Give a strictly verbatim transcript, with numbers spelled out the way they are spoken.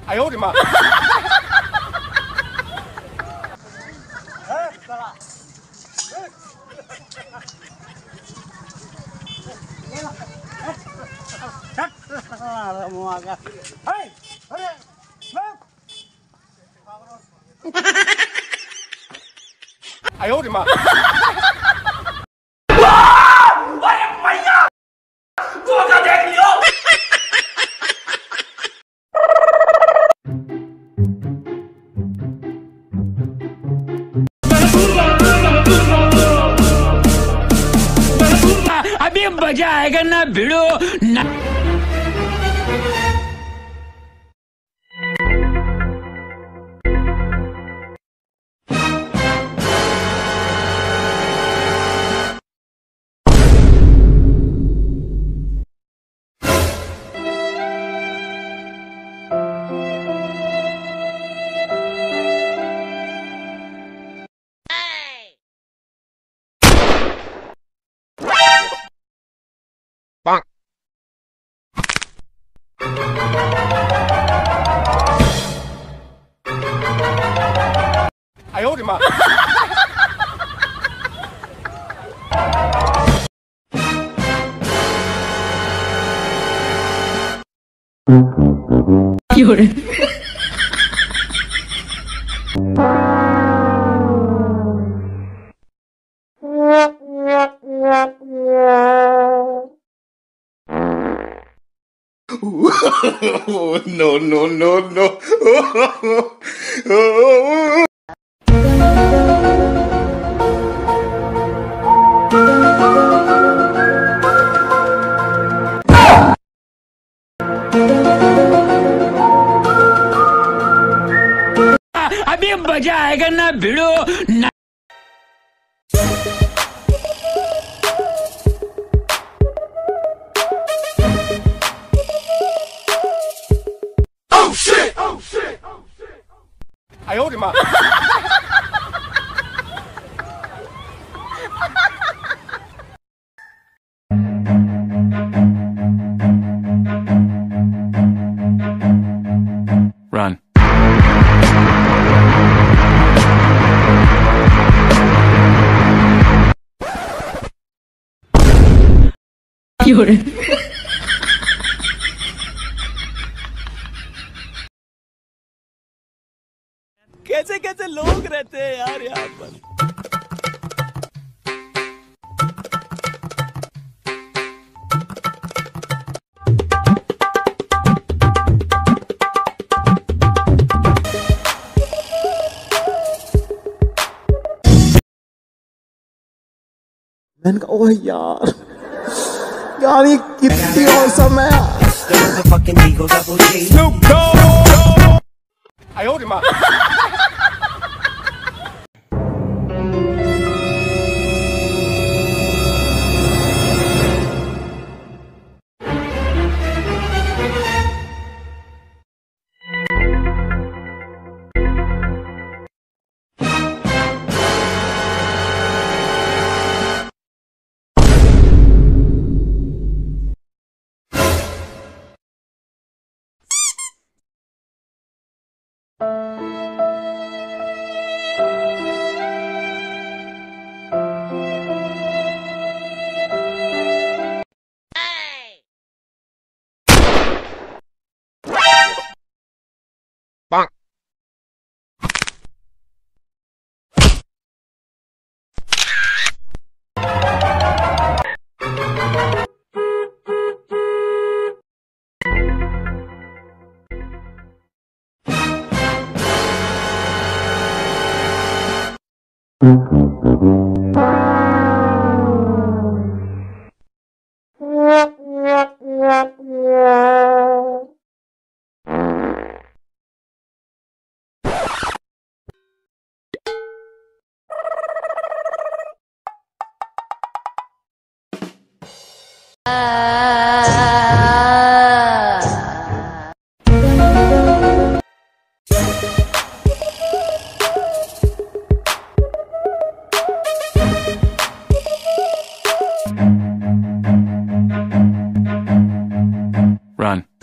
哎呦我的妈！ 哎呦我的妈！哇！我的妈呀！多个点牛！अभी मजा आएगा ना भिड़ो ना। Bonk. 哎呦我的妈！ 有人。no no no no अभी मजा आएगा ना भिड़ो ना।哎呦我的妈！ Run. 有人。कैसे कैसे लोग रहते हैं यार यहाँ पर। मैंने कहा ओह यार यार ये कितनी औसम है। 哎呦我的妈！ Bonk. Run.